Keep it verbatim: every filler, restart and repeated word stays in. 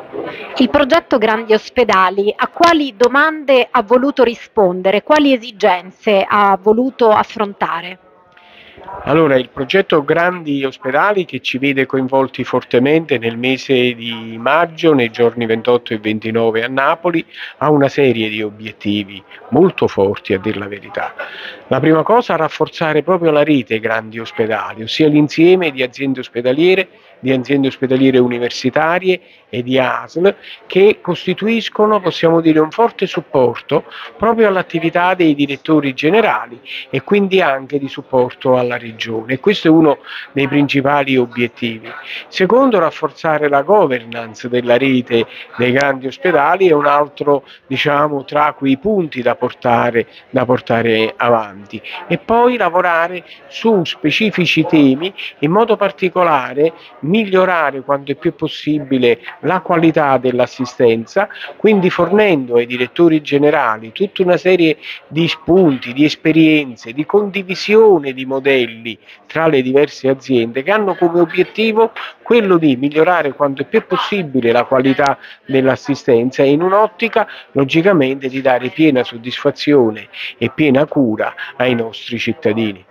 Il progetto Grandi Ospedali a quali domande ha voluto rispondere? Quali esigenze ha voluto affrontare? Allora, il progetto Grandi Ospedali, che ci vede coinvolti fortemente nel mese di maggio, nei giorni ventotto e ventinove a Napoli, ha una serie di obiettivi molto forti, a dir la verità. La prima cosa, rafforzare proprio la rete Grandi Ospedali, ossia l'insieme di aziende ospedaliere, di aziende ospedaliere universitarie e di A S L che costituiscono, possiamo dire, un forte supporto proprio all'attività dei direttori generali e quindi anche di supporto alla regione. E questo è uno dei principali obiettivi. Secondo, rafforzare la governance della rete dei grandi ospedali è un altro, diciamo, tra quei punti da portare, da portare avanti. E poi lavorare su specifici temi, in modo particolare migliorare quanto è più possibile la qualità dell'assistenza, quindi fornendo ai direttori generali tutta una serie di spunti, di esperienze, di condivisione di modelli tra le diverse aziende che hanno come obiettivo quello di migliorare quanto è più possibile la qualità dell'assistenza in un'ottica logicamente di dare piena soddisfazione e piena cura ai nostri cittadini.